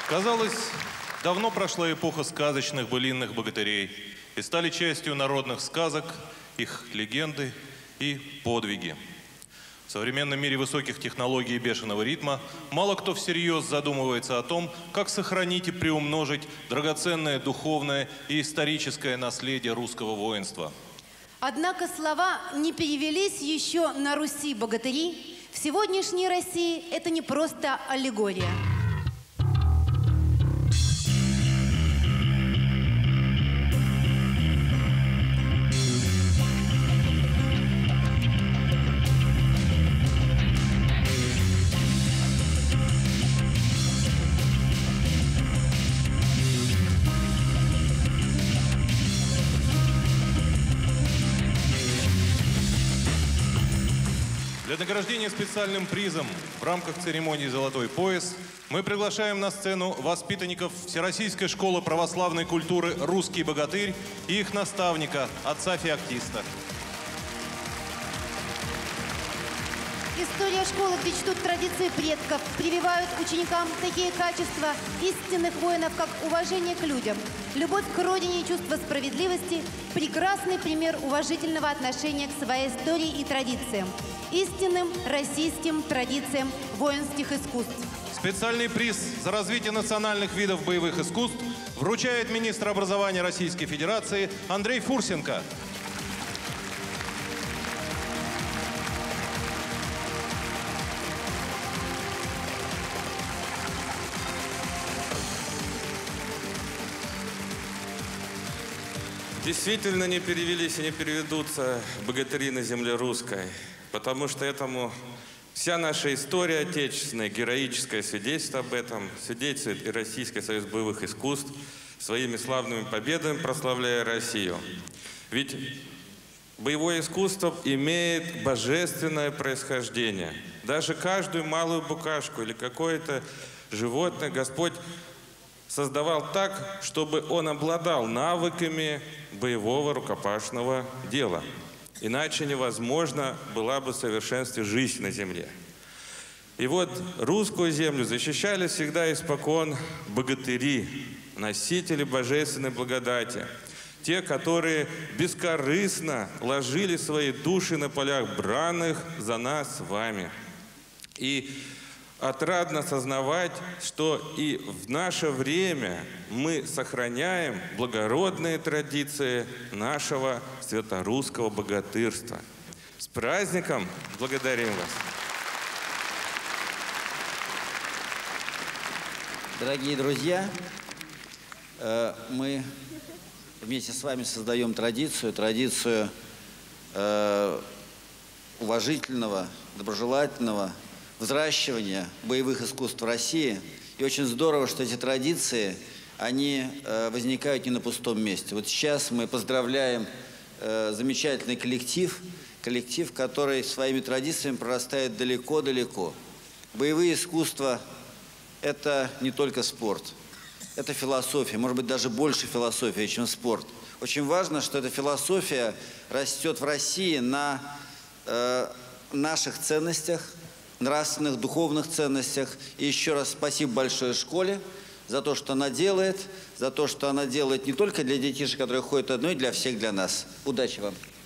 Казалось, давно прошла эпоха сказочных былинных богатырей и стали частью народных сказок, их легенды и подвиги. В современном мире высоких технологий и бешеного ритма мало кто всерьез задумывается о том, как сохранить и приумножить драгоценное духовное и историческое наследие русского воинства. Однако слова не перевелись еще на Руси богатыри. В сегодняшней России это не просто аллегория. Для награждения специальным призом в рамках церемонии «Золотой пояс» мы приглашаем на сцену воспитанников Всероссийской школы православной культуры «Русский богатырь» и их наставника, отца феоктиста. История школы, где чтут традиции предков, прививают ученикам такие качества истинных воинов, как уважение к людям, любовь к родине и чувство справедливости, прекрасный пример уважительного отношения к своей истории и традициям, истинным российским традициям воинских искусств. Специальный приз за развитие национальных видов боевых искусств вручает министр образования Российской Федерации Андрей Фурсенко. Действительно не перевелись и не переведутся богатыри на земле русской, потому что этому вся наша история отечественная, героическое свидетельство об этом, свидетельствует и Российский союз боевых искусств, своими славными победами прославляя Россию. Ведь боевое искусство имеет божественное происхождение. Даже каждую малую букашку или какое-то животное Господь создавал так, чтобы он обладал навыками боевого рукопашного дела. Иначе невозможно была бы в совершенстве жизнь на земле. И вот русскую землю защищали всегда испокон богатыри, носители божественной благодати. Те, которые бескорыстно ложили свои души на полях бранных за нас с вами. И отрадно сознавать, что и в наше время мы сохраняем благородные традиции нашего святорусского богатырства. С праздником! Благодарим вас! Дорогие друзья, мы вместе с вами создаем традицию уважительного, доброжелательного взращивания боевых искусств в России. И очень здорово, что эти традиции, они возникают не на пустом месте. Вот сейчас мы поздравляем замечательный коллектив, который своими традициями прорастает далеко-далеко. Боевые искусства – это не только спорт, это философия, может быть, даже больше философия, чем спорт. Очень важно, что эта философия растет в России на наших ценностях, нравственных, духовных ценностях. И еще раз спасибо большое школе за то, что она делает, за то, что она делает не только для детишек, которые ходят, но и для всех, для нас. Удачи вам!